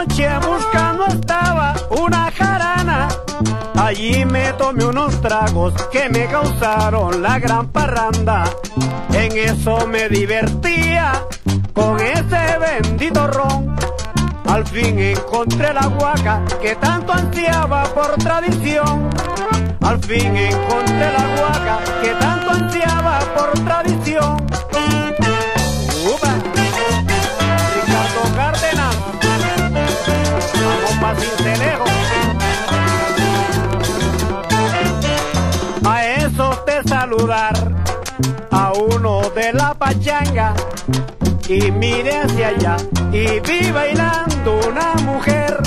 noche buscando estaba una jarana. Allí me tomé unos tragos que me causaron la gran parranda. En eso me divertía con ese bendito ron. Al fin encontré la guaca que tanto ansiaba por tradición. Al fin encontré la guaca que tanto ansiaba por tradición. ¡Upa! Ricardo Cárdenas, vamos pa' Cincelejo. A eso de saludar a uno de la pachanga y mire hacia allá y vi bailando una mujer.